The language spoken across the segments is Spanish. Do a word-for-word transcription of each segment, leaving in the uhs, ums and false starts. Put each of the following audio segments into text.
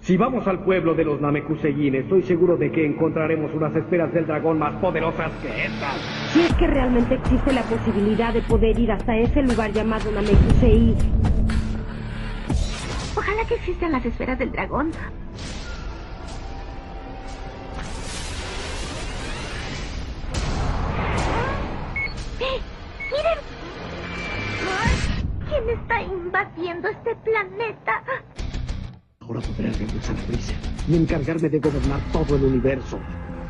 Si vamos al pueblo de los Namekusein, estoy seguro de que encontraremos unas esferas del dragón más poderosas que estas. Si es que realmente existe la posibilidad de poder ir hasta ese lugar llamado Namekusei. Ojalá que existan las esferas del dragón. ¡Eh! ¡Miren! ¿Quién está invadiendo este planeta? Ahora podré regresar a Freezer y encargarme de gobernar todo el universo.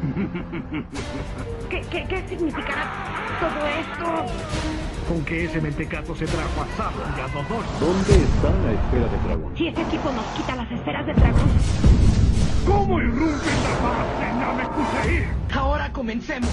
¿Qué, qué, qué significará todo esto? Con que ese mentecato se trajo a Zap y a Dodor. ¿Dónde está la esfera de dragón? Si ese tipo nos quita las esferas del dragón. ¿Cómo irrumpe la paz de Namekusei? Ahora comencemos.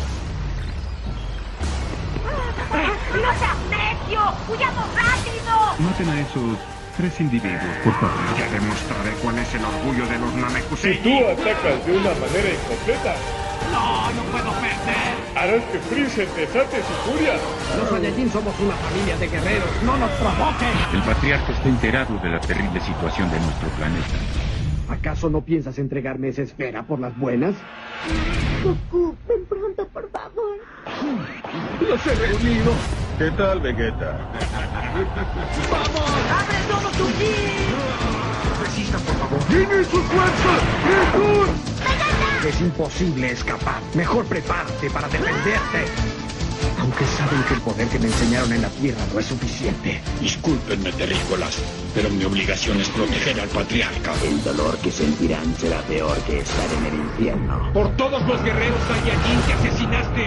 ¡No seas necio! ¡Huyamos rápido! Maten a esos tres individuos, por favor. Ya demostraré cuál es el orgullo de los Si Namekusei. tú atacas de una manera incompleta, No, no puedo perder. harás que Freezer desate su furia. Los Saiyajin somos una familia de guerreros. ¡No nos provoquen! El patriarca está enterado de la terrible situación de nuestro planeta. ¿Acaso no piensas entregarme esa esfera por las buenas? Goku, ven pronto, por favor. ¡Los he reunido! ¿Qué tal, Vegeta? ¡Vamos! ¡Abre todo tu ki! Resista, por favor. ¡Tiene sus fuerzas! ¡Jesús! Es imposible escapar. Mejor prepárate para defenderte. Aunque saben que el poder que me enseñaron en la Tierra no es suficiente. Discúlpenme, terrícolas, pero mi obligación es proteger al patriarca. El dolor que sentirán será peor que estar en el infierno. Por todos los guerreros Saiyajin que asesinaste.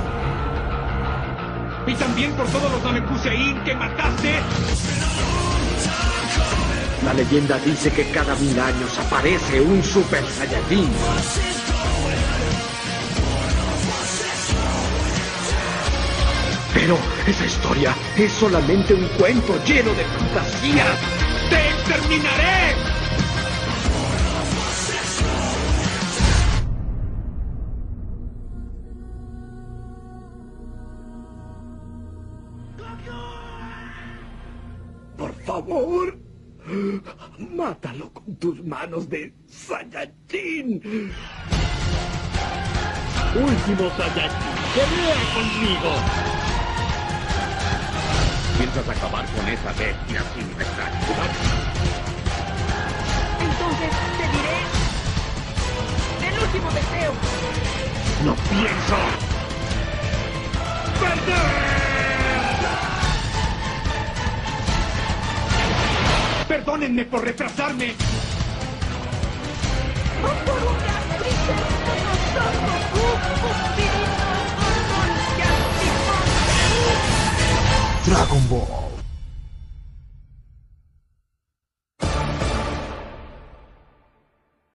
Y también por todos los Namekusein que mataste. La leyenda dice que cada mil años aparece un Super Saiyajin. Pero esa historia es solamente un cuento lleno de fantasía. ¡Te exterminaré! Por favor, mátalo con tus manos de Saiyajin. Último Saiyajin, pelea conmigo. ¿Piensas acabar con esa bestia sin pensar? Entonces te diré el último deseo. No pienso perder. Perdónenme por retrasarme. ¡Por una prisa con nosotros, Goku! ¡Vivimos con ya Dragon Ball.